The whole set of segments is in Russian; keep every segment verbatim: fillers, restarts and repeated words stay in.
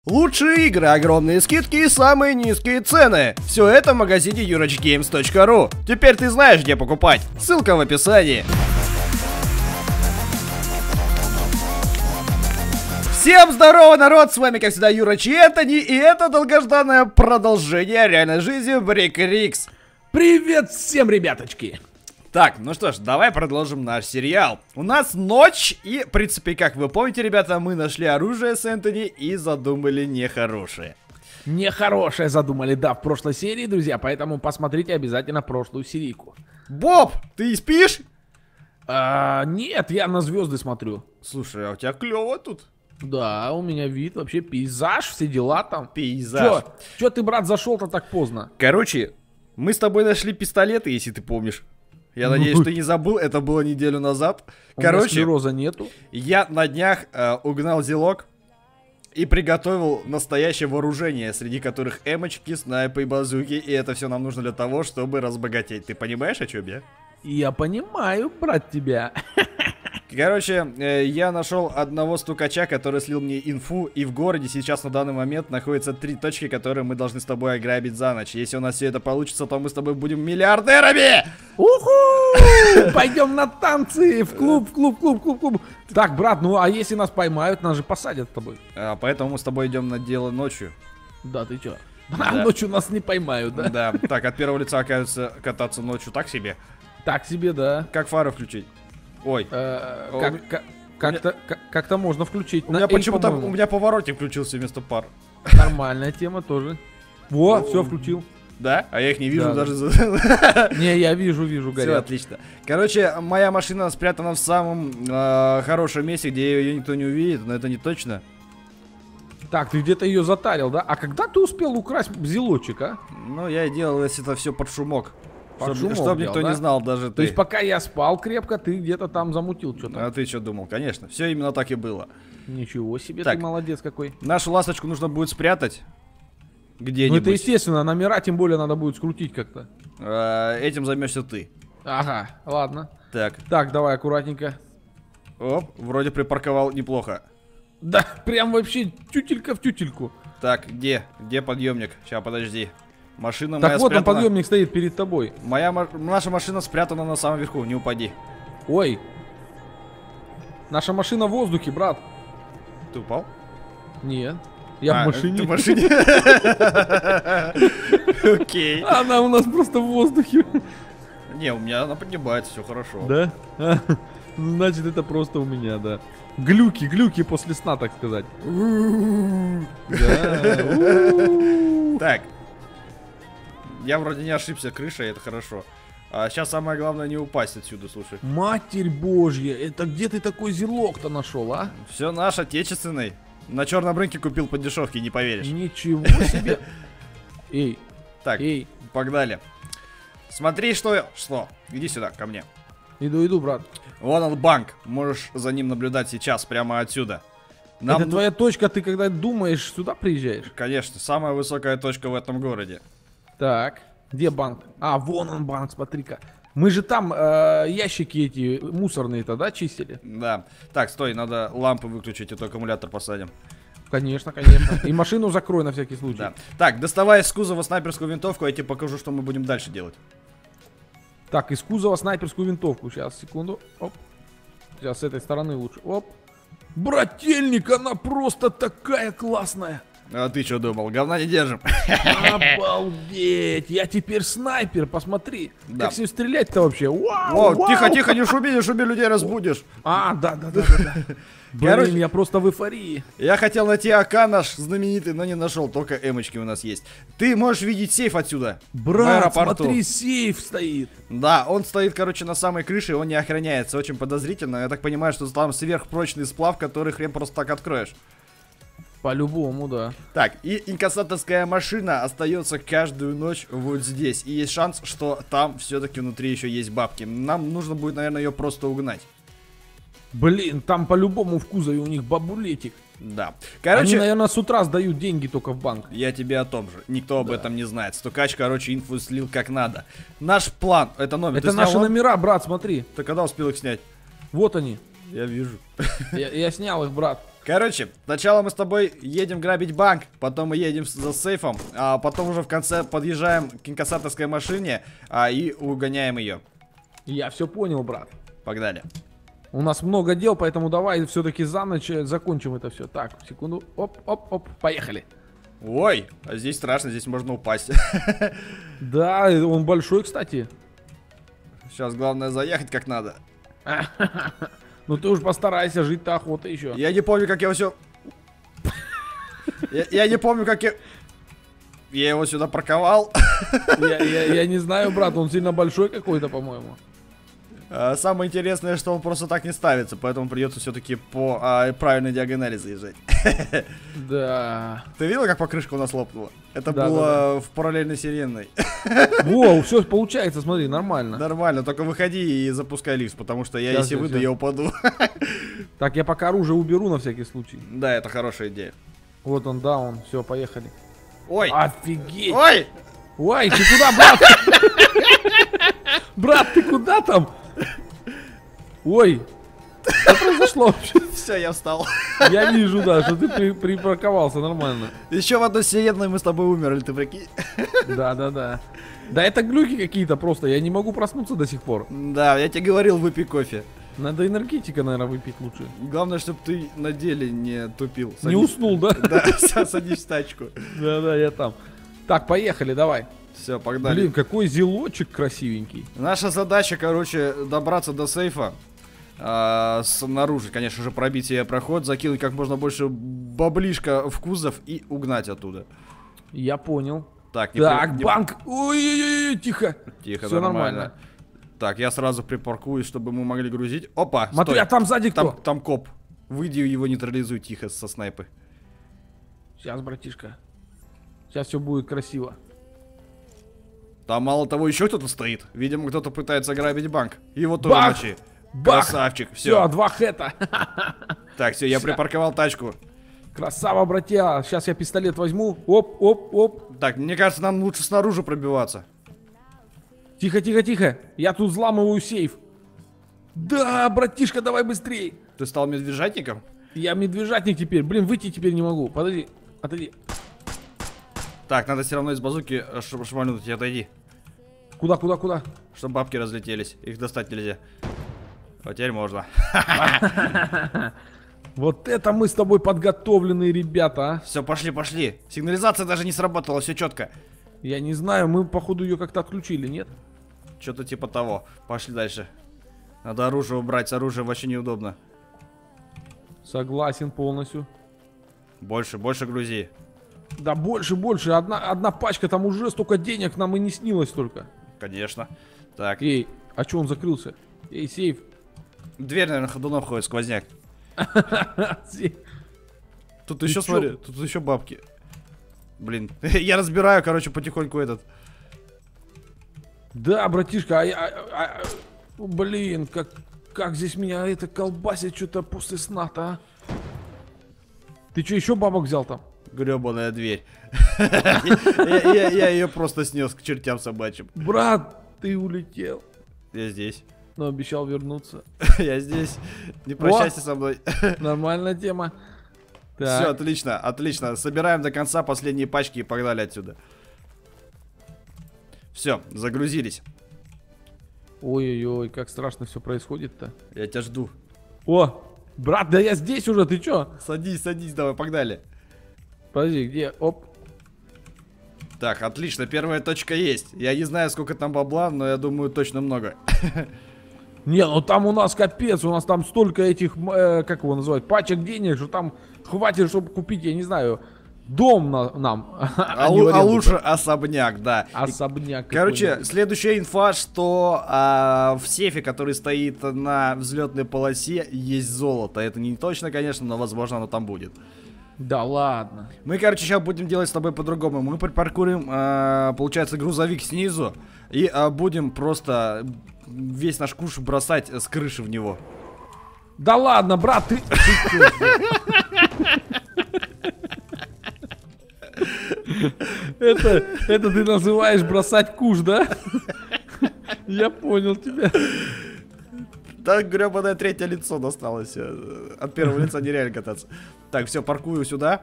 Лучшие игры, огромные скидки и самые низкие цены. Все это в магазине юрочгеймс точка ру. Теперь ты знаешь, где покупать. Ссылка в описании. Всем здорово, народ! С вами, как всегда, Юроч и Энтони, и это долгожданное продолжение реальной жизни Брик Рикс. Привет всем, ребяточки! Так, ну что ж, давай продолжим наш сериал. У нас ночь, и, в принципе, как вы помните, ребята, мы нашли оружие с Энтони и задумали нехорошее. Нехорошее задумали, да, в прошлой серии, друзья, поэтому посмотрите обязательно прошлую серийку. Боб, ты спишь? А, нет, я на звезды смотрю. Слушай, а у тебя клево тут. Да, у меня вид, вообще пейзаж, все дела там. Пейзаж. Чё, чё ты, брат, зашел-то так поздно? Короче, мы с тобой нашли пистолеты, если ты помнишь. Я надеюсь, ты не забыл, это было неделю назад. У Короче, меня склероза нету. Я на днях э, угнал зелок и приготовил настоящее вооружение, среди которых эмочки, снайпы и базуки. И это все нам нужно для того, чтобы разбогатеть. Ты понимаешь, о чем я? Я понимаю, брат, тебя. Короче, э, я нашел одного стукача, который слил мне инфу, и в городе сейчас на данный момент находятся три точки, которые мы должны с тобой ограбить за ночь. Если у нас все это получится, то мы с тобой будем миллиардерами! Уху! Пойдем на танцы, в клуб, в клуб, в клуб, в клуб, в клуб. Так, брат, ну а если нас поймают, нас же посадят с тобой. А, поэтому мы с тобой идем на дело ночью. Да, ты чё? Да. А ночью нас не поймают, да? Да, так, от первого лица, оказывается, кататься ночью так себе. Так себе, да. Как фары включить? Ой. Э, О, как- как- Как-то как- как-то можно включить. У На меня L, почему-то, по-моему. у меня поворотник включился вместо пар. Нормальная тема тоже. Во, все включил. Да? А я их не вижу Да, даже. за- Не, я вижу, вижу, Все горят. отлично. Короче, моя машина спрятана в самом э, хорошем месте, где ее никто не увидит, но это не точно. Так, ты где-то ее затарил, да? А когда ты успел украсть зелочек, а? Ну, я и делал, если это все под шумок. Под Чтоб, шумок чтоб делал, никто да? не знал, даже То ты. есть пока я спал крепко, ты где-то там замутил что-то. А ты что думал? Конечно, все именно так и было. Ничего себе, Так. ты молодец какой. Нашу ласточку нужно будет спрятать Ну где-нибудь. это естественно, номера тем более надо будет скрутить как-то. Э, этим займешься ты. Ага, ладно. Так, Так, давай аккуратненько. оп, вроде припарковал неплохо. Да, прям вообще тютелька в тютельку. Так, где? Где подъемник? Сейчас, подожди. Машина Так моя вот он, спрятана. подъемник стоит перед тобой. Моя, ма- наша машина спрятана на самом верху, не упади. Ой. Наша машина в воздухе, брат. Ты упал? Нет. Я А, в машине. ты в машине? Окей. Она у нас просто в воздухе. Не, у меня она поднимается, все хорошо. Да? А, значит, это просто у меня, да. Глюки, глюки после сна, так сказать. Да. Так. Я вроде не ошибся, крыша, это хорошо. А сейчас самое главное не упасть отсюда, слушай. Матерь Божья, это где ты такой зелок-то нашел, а? Все наш отечественный. На черном рынке купил по дешевке, не поверишь. Ничего себе. Эй, Так, эй, погнали. Смотри, что... Что? Иди сюда, ко мне. иду, иду, брат. Вон он банк. Можешь за ним наблюдать сейчас, прямо отсюда. Нам Это ну- твоя точка, ты когда думаешь, сюда приезжаешь? Конечно, самая высокая точка в этом городе. Так, где банк? А, вон он банк, смотри-ка. Мы же там э, ящики эти мусорные-то, да, чистили? Да. Так, стой, надо лампы выключить, и то аккумулятор посадим. Конечно, конечно. И машину закрой на всякий случай. Да. Так, доставай из кузова снайперскую винтовку, я тебе покажу, что мы будем дальше делать. Так, из кузова снайперскую винтовку. Сейчас, секунду. Оп. Сейчас с этой стороны лучше. Оп. Брательник, она просто такая классная. А ты что думал? Говна не держим. Обалдеть. Я теперь снайпер, посмотри. Да. Как с ним стрелять-то вообще? Вау, О, вау. тихо, тихо, не шуми, не шуми, людей разбудишь. А, да, да, да, да, да. Блин, Короче- я просто в эйфории. Я хотел найти АК наш знаменитый, но не нашел, только эмочки у нас есть. Ты можешь видеть сейф отсюда. в Брат, аэропорту. смотри, сейф стоит. Да, он стоит, короче, на самой крыше, и он не охраняется. Очень подозрительно. Я так понимаю, что там сверхпрочный сплав, который хрен просто так откроешь. По-любому, да. Так, и инкассаторская машина остается каждую ночь вот здесь. И есть шанс, что там все-таки внутри еще есть бабки. Нам нужно будет, наверное, ее просто угнать. Блин, там по-любому в кузове у них бабулетик. Да. Они, Короче, наверное, с утра сдают деньги только в банк. я тебе о том же. Никто об Да. этом не знает. Стукач, короче, инфу слил как надо. Наш план. Это номер. Это Ты снял наши он? номера, брат, смотри. Ты когда успел их снять? Вот они. Я вижу. Я, я снял их, брат. Короче, сначала мы с тобой едем грабить банк, потом мы едем за сейфом, а потом уже в конце подъезжаем к инкассаторской машине а, и угоняем ее. Я все понял, брат. Погнали. У нас много дел, поэтому давай все-таки за ночь закончим это все. Так, секунду. Оп, оп, оп, поехали. Ой, а здесь страшно, здесь можно упасть. Да, он большой, кстати. Сейчас главное заехать как надо. Ну ты уж постарайся, жить-то охота еще. Я не помню, как я его все... я, я не помню, как я... Я его сюда парковал. Я, я, я не знаю, брат, он сильно большой какой-то, по-моему. А, самое интересное, что он просто так не ставится, поэтому придется все-таки по а, правильной диагонали заезжать. Да. Ты видел, как покрышка у нас лопнула? Это Да, было да, да. в параллельной вселенной. Во, все получается, смотри, нормально. Нормально, только выходи и запускай лифт, потому что я, Щас, если щас, выйду, щас. я упаду. Так, я пока оружие уберу на всякий случай. Да, это хорошая идея. Вот он, да, он, все, поехали. Ой! Офигеть! Ой! Ой, ты куда, брат? Брат, ты куда там? Ой, что произошло вообще? Все, я встал. Я вижу, да, что ты при- припарковался нормально. Еще в одной вселенной мы с тобой умерли, ты прикинь? Да, да, да. Да это глюки какие-то просто, я не могу проснуться до сих пор. Да, я тебе говорил, выпей кофе. Надо энергетика, наверное, выпить лучше. Главное, чтобы ты на деле не тупил. Не уснул, да? Да, садись в тачку. Да, да, я там. Так, поехали, давай. Все, погнали. Блин, какой зелочек красивенький. Наша задача, короче, добраться до сейфа. А, снаружи, конечно же, пробить себе проход, закинуть как можно больше баблишка в кузов и угнать оттуда. Я понял. Так, не Так, при- не- банк. Ой-ой-ой, тихо. Тихо, Всё нормально. нормально. Так, я сразу припаркуюсь, чтобы мы могли грузить. Опа, Смотри, стой. а там сзади кто? Там, там коп. Выйди его нейтрализуй тихо со снайпы. Сейчас, братишка. Сейчас все будет красиво. Там мало того, еще кто-то стоит. Видимо, кто-то пытается грабить банк. Его тоже Бах! мочи. Бах! Красавчик, Все, все. два хэта. Так, все, я Всё. припарковал тачку. Красава, братья. Сейчас я пистолет возьму. Оп, оп, оп. Так, мне кажется, нам лучше снаружи пробиваться. Тихо, тихо, тихо. Я тут взламываю сейф. Да, братишка, давай быстрей. Ты стал медвежатником? Я медвежатник теперь. Блин, выйти теперь не могу. Подожди, отойди. Так, надо все равно из базуки э, ш- шмальнуть, отойди. Куда, куда, куда? Чтобы бабки разлетелись. Их достать нельзя. А теперь можно. Вот это мы с тобой подготовленные ребята, а. Все, пошли, пошли. Сигнализация даже не сработала, все четко. Я не знаю, мы походу ее как-то отключили, нет? Что-то типа того. Пошли дальше. Надо оружие убрать, с оружием вообще неудобно. Согласен полностью. Больше, больше грузи. Да больше, больше. Одна, одна пачка, там уже столько денег нам и не снилось только. Конечно. Так, Эй, а че он закрылся? Эй, сейф. дверь, наверное, ходуном ходит, сквозняк. Сейф. Тут Ты еще, чё? смотри, тут еще бабки. Блин, я разбираю, короче, потихоньку этот. Да, братишка, а я... а- а- а- блин, как, как здесь меня это колбасит что-то после сна-то, а? Ты что, еще бабок взял там? Гребаная дверь. Я ее просто снес к чертям собачьим. Брат, ты улетел. Я здесь. Но обещал вернуться. Я здесь. Не прощайся со мной. Нормальная тема. Все, Так, отлично, отлично. Собираем до конца последние пачки и погнали отсюда. Все, загрузились. ой-ой-ой, как страшно все происходит-то. Я тебя жду. О, брат, да я здесь уже, ты чё? Садись, садись, давай, погнали. Подожди, где? Оп. Так, отлично, первая точка есть. Я не знаю, сколько там бабла, но я думаю, точно много. Не, ну там у нас капец, у нас там столько этих, э, как его называют, пачек денег, что там хватит, чтобы купить, я не знаю, дом на, нам. А, не лу- в а аренду, лучше да. особняк, да. И, Особняк. короче, какой-нибудь. следующая инфа, что а, в сейфе, который стоит на взлетной полосе, есть золото. Это не точно, конечно, но возможно оно там будет. Да ладно. Мы, короче, сейчас будем делать с тобой по-другому. Мы припаркуем, а, получается, грузовик снизу и а, будем просто весь наш куш бросать с крыши в него. Да ладно, брат, ты... ты чё, Это, это ты называешь бросать куш, да? Я понял тебя. Так гребаное третье лицо досталось. э, От первого лица нереально кататься. Так, все, паркую сюда.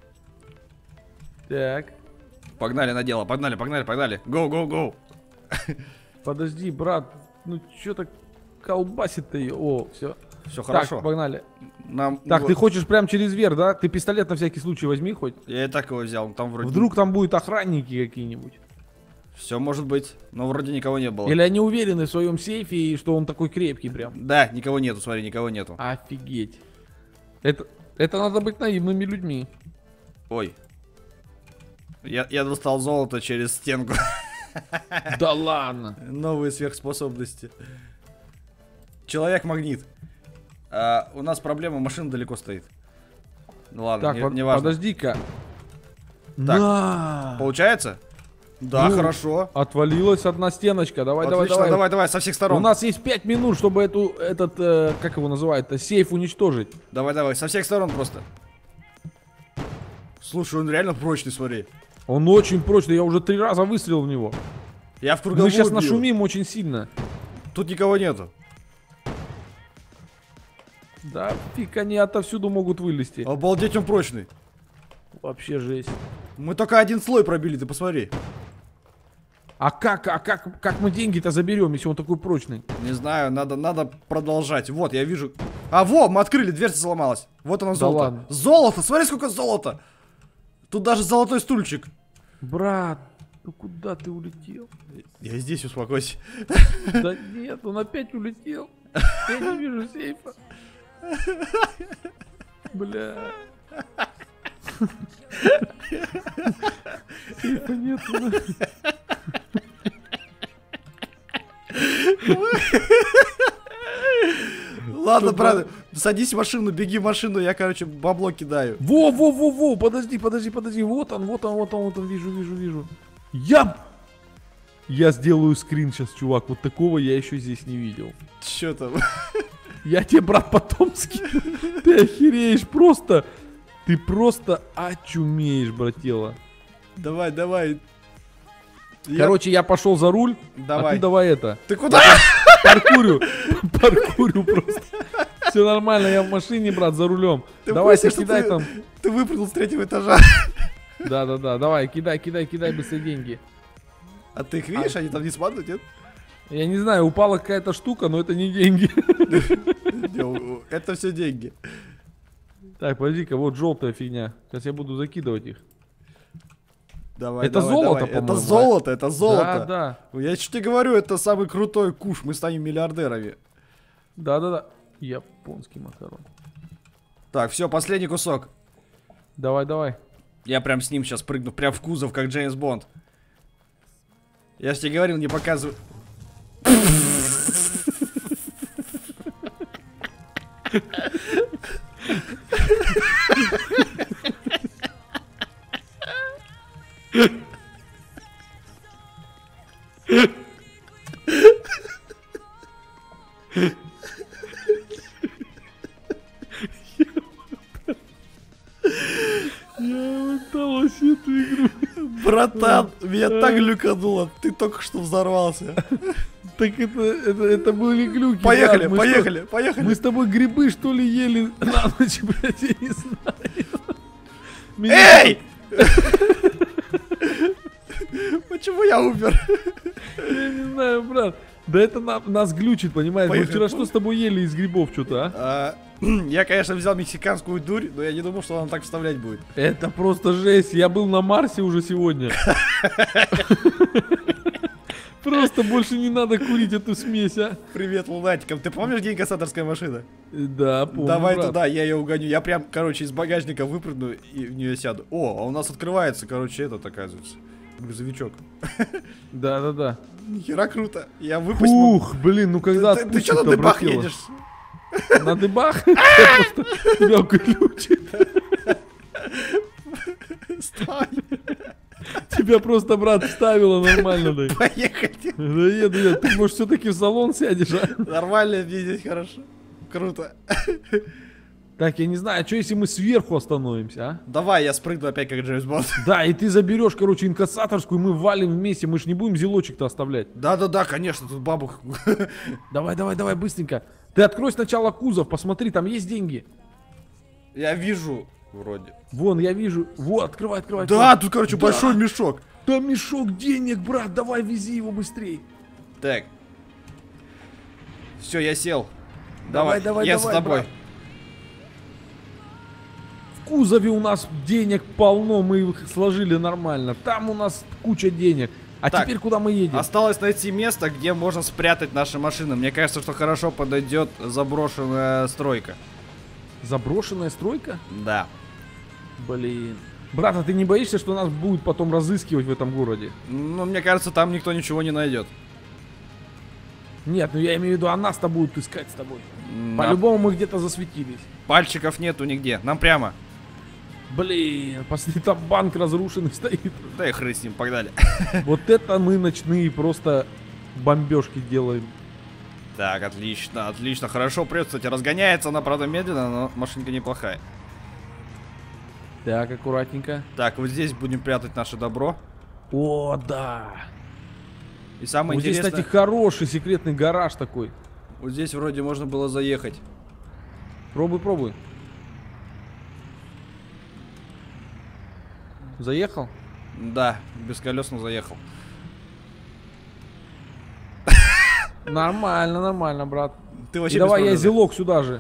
Так. Погнали на дело, погнали, погнали, погнали. Гоу, гоу, гоу. Подожди, брат. Ну что-то колбасит-то ее. О, все. Все хорошо. Так, погнали. Нам... Так, вот. ты хочешь прям через верх, да? Ты пистолет на всякий случай возьми хоть. Я и так его взял, там вроде... Вдруг там будут охранники какие-нибудь. Все может быть, но вроде никого не было. Или они уверены в своем сейфе, и что он такой крепкий прям. Да, никого нету, смотри, никого нету. Офигеть. Это, это надо быть наивными людьми. Ой. Я, я достал золото через стенку. Да ладно. Новые сверхспособности. Человек-магнит. А, у нас проблема, машина далеко стоит. Ну ладно, Так, не, под- не важно. подожди-ка. Так, На! Получается? Да, Ну, хорошо. Отвалилась одна стеночка. Давай, давай, Отлично, давай. давай, давай, со всех У сторон. нас есть пять минут, чтобы эту, этот, э, как его называют, сейф уничтожить. Давай, давай, со всех сторон просто. Слушай, он реально прочный, смотри. Он очень прочный, я уже три раза выстрелил в него. Я в круговую Мы сейчас бью. нашумим очень сильно. Тут никого нету. Да, фиг, они отовсюду могут вылезти. Обалдеть, он прочный. Вообще жесть. Мы только один слой пробили, ты посмотри. А как, а как, как мы деньги-то заберем, если он такой прочный? Не знаю, надо, надо продолжать. Вот, я вижу. А, во, мы открыли, дверца сломалась. Вот оно Да золото. ладно. Золото, смотри, сколько золота. Тут даже золотой стульчик. Брат, ну куда ты улетел? Я здесь, успокойся. Да нет, он опять улетел. Я не вижу сейфа. Бля. Сейфа нет. Ладно, брат, садись в машину, беги в машину, я, короче, бабло кидаю. Во, во, во, во, подожди, подожди, подожди. Вот он, вот он, вот он, вот он, вижу, вижу, вижу. Я... Я сделаю скрин сейчас, чувак. Вот такого я еще здесь не видел. Чё там? Я тебе, брат, потом скину. Ты охереешь просто. Ты просто очумеешь, братела. Давай, давай. Я- Короче, я пошел за руль, а Давай. ты давай это. Ты куда? Паркурю. Паркурю просто. Все нормально, я в машине, брат, за рулем. Ты в Давай, курсе, ты что кидай ты- там. Ты выпрыгнул с третьего этажа. Да-да-да, давай, кидай, кидай, кидай быстрее деньги. А ты их видишь, они там не падают, нет? Я не знаю, упала какая-то штука, но это не деньги. Не, у- Это все деньги. Так, подожди-ка, вот желтая фигня. Сейчас я буду закидывать их. Давай, Это давай, золото, давай. Это по-моему, золото, это золото. Да, да. Я что тебе говорю, это самый крутой куш, мы станем миллиардерами. Да-да-да. Японский макарон. Так, все, последний кусок. Давай, давай. Я прям с ним сейчас прыгну, прям в кузов, как Джеймс Бонд. Я же тебе говорил, не показывай. Я удалось эту игру. Братан, меня так глюкануло, ты только что взорвался. Так это, это, это были глюки. Поехали, брат. Мы поехали, что, поехали. мы с тобой грибы, что ли, ели на ночь, блядь, я не знаю. Меня- Эй! Почему я умер? Я не знаю, брат. Да это на- нас глючит, понимаешь? Мы Поехали. вчера что с тобой ели из грибов что-то, а? А, Я, конечно, взял мексиканскую дурь, но я не думал, что она так вставлять будет. Это просто жесть. Я был на Марсе уже сегодня. Просто больше не надо курить эту смесь, а? Привет, лунатикам. Ты помнишь, где инкассаторская машина? Да, помню, Давай брат. туда, я ее угоню. Я прям, короче, из багажника выпрыгну и в нее сяду. О, а у нас открывается, короче, этот, оказывается. Грузовичок. Да-да-да. Нихера круто. Я выпасть могу. Ух, блин, ну когда Ты, ты что на спустится, дыбах братела? едешь? На дыбах? Я просто тебя глючит. Стой. Тебя просто, брат, вставило нормально, да. Поехали. Да еду я. Ты, может, все-таки в салон сядешь, а? Нормально, мне здесь хорошо. Круто. Так, я не знаю, а что если мы сверху остановимся, а? Давай, я спрыгну опять как Джеймс Бонд. Да, и ты заберешь, короче, инкассаторскую, мы валим вместе, мы ж не будем зелочек-то оставлять. Да-да-да, конечно, тут бабух. Давай, давай, давай, быстренько. Ты открой сначала кузов, посмотри, там есть деньги. Я вижу. Вроде. Вон, я вижу. Вот, открывай, открывай. Да, открывай. тут, короче, Да. большой мешок. Там мешок денег, брат, давай вези его быстрей. Так. Все, я сел. Давай, давай, я давай, с тобой. брат. В кузове у нас денег полно, мы их сложили нормально. Там у нас куча денег. А Так, теперь куда мы едем? Осталось найти место, где можно спрятать наши машины. Мне кажется, что хорошо подойдет заброшенная стройка. Заброшенная стройка? Да. Блин. Брат, а ты не боишься, что нас будут потом разыскивать в этом городе? Ну, мне кажется, там никто ничего не найдет. Нет, ну я имею в виду, а нас-то будут искать с тобой. М, По-любому мы где-то засветились. Пальчиков нету нигде. Нам прямо. Блин, посмотри, там банк разрушенный стоит. Да и хрен с ним, погнали. Вот это мы ночные просто бомбежки делаем. Так, отлично, отлично. Хорошо прет, кстати, разгоняется она, правда, медленно, но машинка неплохая. Так, аккуратненько. Так, вот здесь будем прятать наше добро. О, да. И самое Вот здесь, интересное, кстати, хороший секретный гараж такой. вот здесь вроде можно было заехать. Пробуй, пробуй. Заехал? Да, бесколесно заехал. Нормально, нормально, брат. Ты И вообще давай я без проблем. зелок сюда же.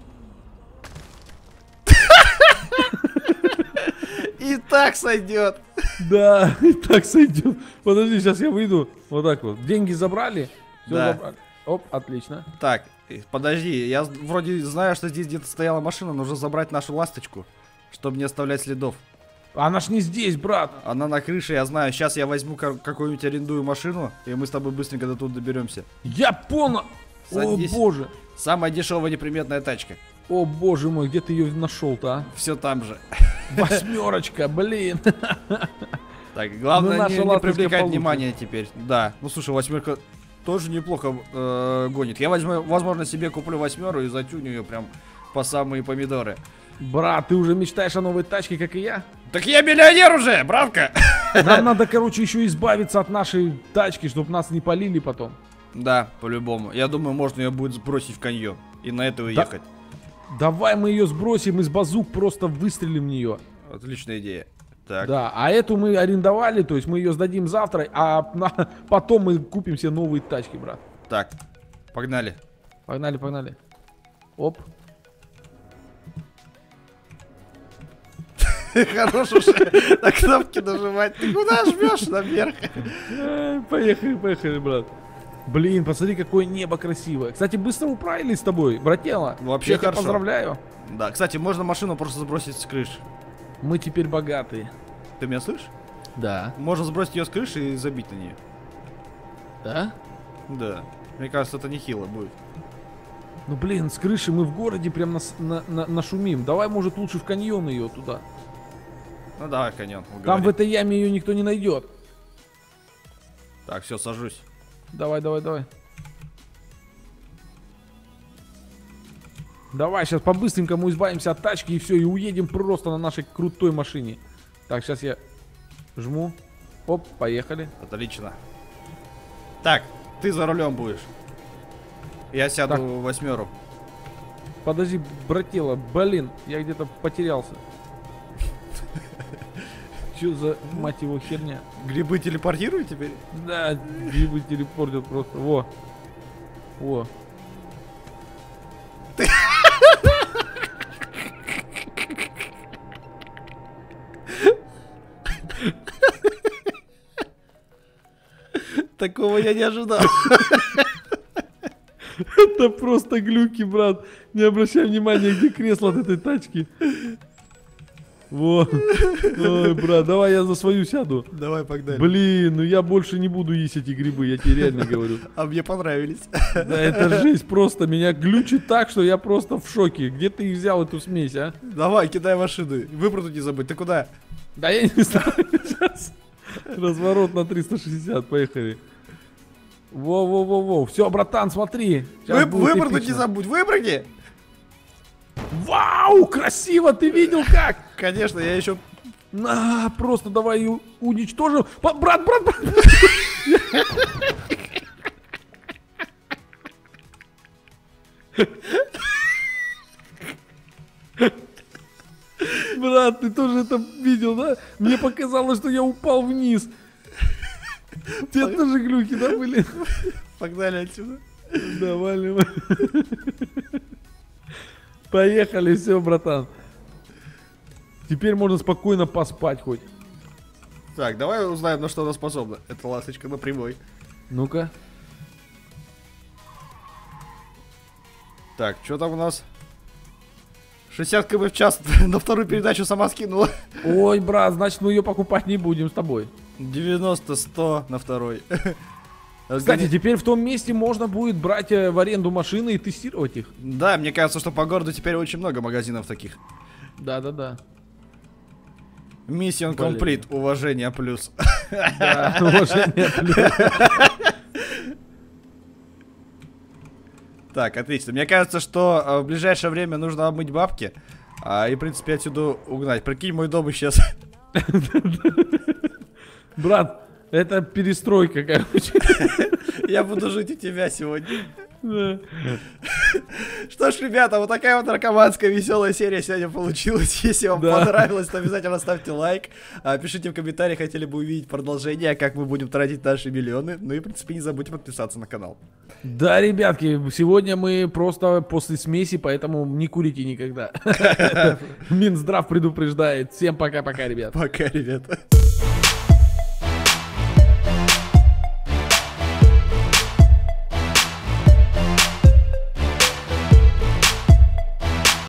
И так сойдет. Да, и так сойдет. Подожди, сейчас я выйду. Вот так вот. Деньги забрали. Все Да. забрали. Оп, отлично. Так, э, подожди, я з- вроде знаю, что здесь где-то стояла машина, нужно забрать нашу ласточку, чтобы не оставлять следов. Она ж не здесь, брат. Она на крыше, я знаю. Сейчас я возьму ка- какую-нибудь арендую машину, и мы с тобой быстренько до тут доберемся. Я понял. О Садись. боже. Самая дешевая неприметная тачка. О боже мой, где ты ее нашел-то, а? Все там же. Восьмерочка, блин. Так, главное Ну, наша не, не ласточка привлекать получше. внимание теперь. Да. Ну слушай, восьмерка тоже неплохо э, гонит. Я возьму, возможно, себе куплю восьмеру и затюню ее прям по самые помидоры. Брат, ты уже мечтаешь о новой тачке, как и я? Так я миллионер уже, братка! Нам надо, короче, еще избавиться от нашей тачки, чтобы нас не полили потом. Да, по-любому. Я думаю, можно ее будет сбросить в каньон и на это уехать. Давай мы ее сбросим из базук, просто выстрелим в нее. Отличная идея. Так. Да, а эту мы арендовали, то есть мы ее сдадим завтра, а на- потом мы купим себе новые тачки, брат. Так, погнали. Погнали, погнали. Оп. Хорош уже на кнопки нажимать. Ты куда жмешь наверх? Эй, Поехали, поехали, брат. Блин, посмотри, какое небо красивое. Кстати, быстро управились с тобой, братела. Вообще Я тебя хорошо. поздравляю. Да, кстати, можно машину просто сбросить с крыши. Мы теперь богатые. Ты меня слышишь? Да. Можно сбросить ее с крыши и забить на нее. Да? Да. Мне кажется, это нехило будет. Ну, блин, с крыши мы в городе прям нас- на, на- нашумим. Давай, может, лучше в каньон ее туда. Ну давай, каньон. Там в этой яме ее никто не найдет. Так, все, сажусь. Давай, давай, давай. Давай, сейчас по-быстренькому избавимся от тачки и все, и уедем просто на нашей крутой машине. Так, сейчас я жму. Оп, поехали. Отлично. Так, ты за рулем будешь. Я сяду Так. в восьмеру. Подожди, братела, блин, я где-то потерялся. Че за, мать его, херня? Грибы телепортируют теперь? Да, грибы телепортят просто. Во. Во. Такого я не ожидал. Это просто глюки, брат. Не обращай внимания, где кресло от этой тачки. Вот. Ой, брат, давай я за свою сяду. Давай, погнали. Блин, ну я больше не буду есть эти грибы, я тебе реально говорю. А мне понравились. Да это жесть просто, меня глючит так, что я просто в шоке. Где ты взял эту смесь, а? Давай, кидай машины. Выпрыгнуть не забудь. Ты куда? Да я не знаю, сейчас. Разворот на триста шестьдесят, поехали. Во-во-во-во. Все, братан, смотри. Сейчас Вы, будет выпрыгнуть не эпично. забудь. Выпрыгни. Вау, красиво, ты видел как? Конечно, я еще... На, просто давай ее уничтожим. По- Брат, брат, брат. Брат, ты тоже это видел, да? Мне показалось, что я упал вниз. У тебя тоже глюки, да, были? Погнали отсюда. Давай, поехали, все, братан. Теперь можно спокойно поспать хоть. Так, давай узнаем, на что она способна. Это ласточка на прямой. Ну-ка. Так, что там у нас? шестьдесят километров в час на вторую передачу сама скинула. Ой, брат, значит мы ее покупать не будем с тобой. девяносто сто на второй. Кстати, теперь в том месте можно будет брать в аренду машины и тестировать их. Да, мне кажется, что по городу теперь очень много магазинов таких. Да-да-да. Mission complete, уважение плюс. Да, уважение плюс. Так, отлично. Мне кажется, что э, в ближайшее время нужно обмыть бабки. А, и, в принципе, отсюда угнать. Прикинь, мой дом исчез. Брат, это перестройка, короче. Я буду жить у тебя сегодня. Что ж, ребята, вот такая вот наркоманская веселая серия сегодня получилась. Если вам Да. понравилось, то обязательно ставьте лайк. а, Пишите в комментариях, хотели бы увидеть продолжение, как мы будем тратить наши миллионы. Ну и, в принципе, не забудьте подписаться на канал. Да, ребятки, сегодня мы просто после смеси, поэтому не курите никогда. Минздрав предупреждает. Всем пока-пока, ребят. Пока, ребята.